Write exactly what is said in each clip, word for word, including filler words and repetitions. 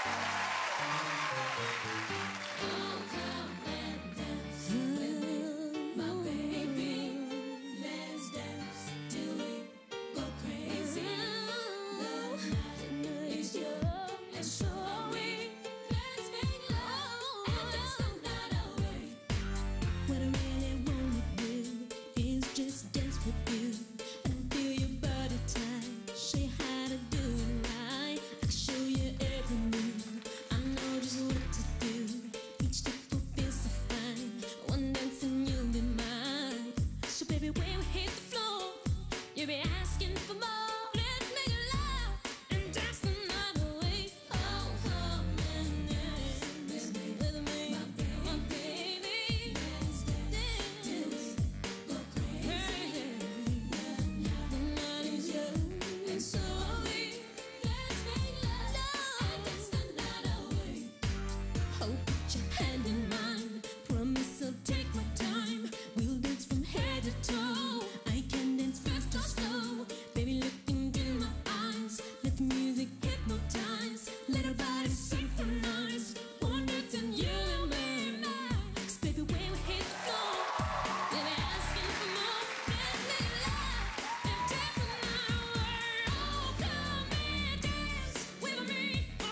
You'll be asking for more. Let's make it loud and dance the night away. Oh, come and dance with me, with me, my baby. My baby. Dance, dance, dance, go crazy. The night is young and so are we. Let's make love and dance the night away. Oh, put your hand in mine. Promise I'll take my time. We'll dance from head to toe. I can dance fast or slow. Baby, look into my eyes. Let the music hypnotize. Let our bodies synchronize. One dance and you and me. 'Cause baby, when we hit the floor, we'll be asking for more. Let's make it loud and dance the night away. Oh, come and dance with me, my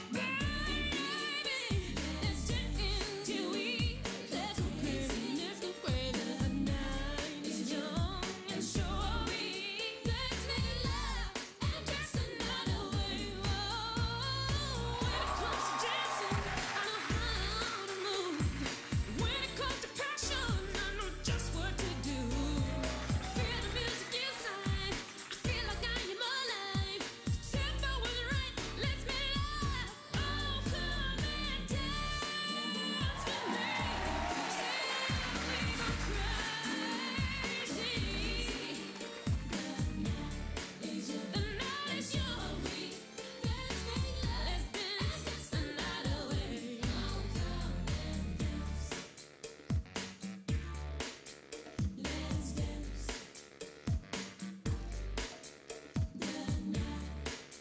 baby. Let's dance until we let's go crazy, let's go crazy. The night is young and so are we. Let's make it loud and dance the night away. Oh, when it comes to dancing, I know how to move. When it comes to passion, I know just what to do. I feel the music inside. I feel like I am alive. Tempo was right. Let's make it loud. Oh, come and dance with me till we go crazy. The night is young. Let's make love. Let's dance the night away. Oh, come and dance. Let's dance the night.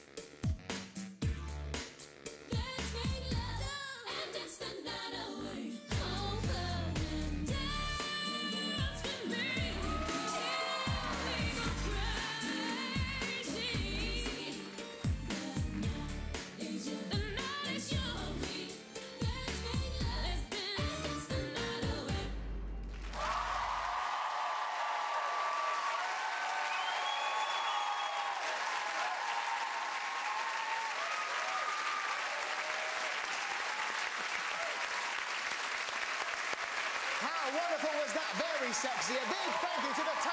Let's make love and dance the night away. Oh, come and dance with me till we go crazy. The night is young. Let's make love. Let's dance the night away. How wonderful was that? Very sexy. A big thank you to the